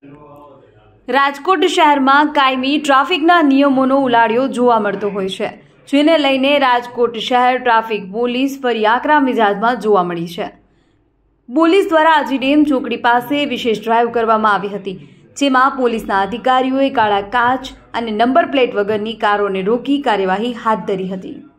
રાજકોટ શહેરમાં કાયમી ટ્રાફિકના નિયમોનો ઉલાળ્યો જોવા મળતો હોય છે, જેને લઈને રાજકોટ શહેર ટ્રાફિક પોલીસ ફરી આકરા મિજાજમાં જોવા મળી છે। પોલીસ દ્વારા આજીડેમ ચોકડી પાસે વિશેષ ડ્રાઈવ કરવામાં આવી હતી, જેમાં પોલીસના અધિકારીઓએ કાળા કાચ અને નંબર પ્લેટ વગરની કારોને રોકી કાર્યવાહી હાથ ધરી હતી।